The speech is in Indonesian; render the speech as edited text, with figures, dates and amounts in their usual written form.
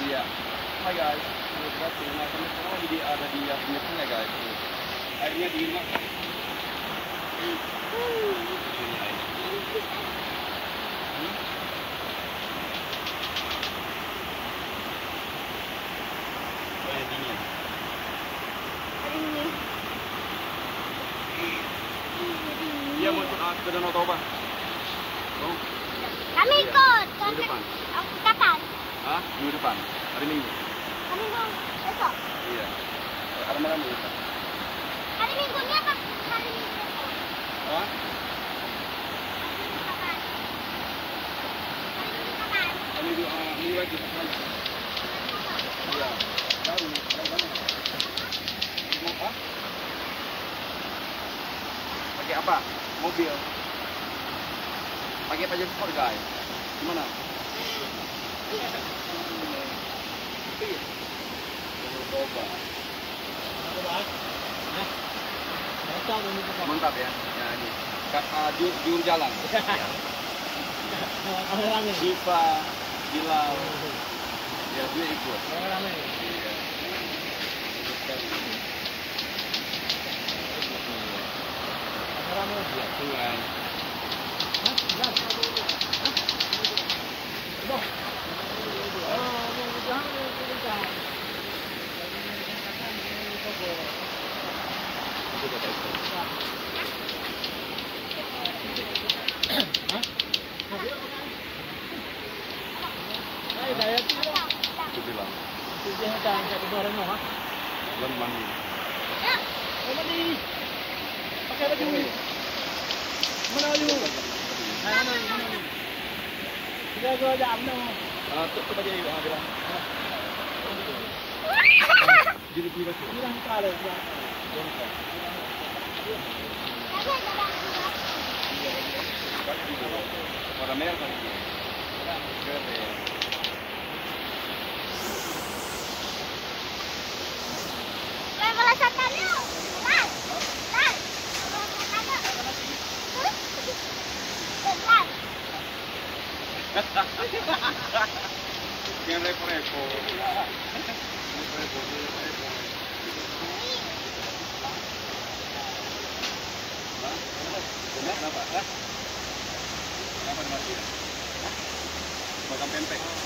Iya. Hai guys, kita rumah kami sekarang jadi ada di pinggir sungai guys. Airnya dingin banget. Ini airnya. Airnya dingin. Iya mau ke Danau Toba. Oh. Kami ikut. Minggu depan. Kapan? Hah? Minggu depan. Hari Minggu. Hari Minggu besok. Iya. Rame-rame kita. Hari Minggunya apa? Hari Minggu besok. Hah? Kapan? Hari Minggu kapan? Minggu lagi. Iya. Baru. Apa? Pakai apa? Mobil. Pakai pajak sport guys. Gimana? Coba. Mantap ya. Ya ini. Jur jalan. Diva, Bilal. Ya dia ikut. Iya. Sungai. Itu bilang. Belum mandi. Pakai baju. Mana baju? Mana? Kita go jam no. Coba jadi bilang. Jadi bilang. Bilang kali. Warna merah kan? Jangan repo-repo. Kenapa? Kenapa mati? Makan pempek.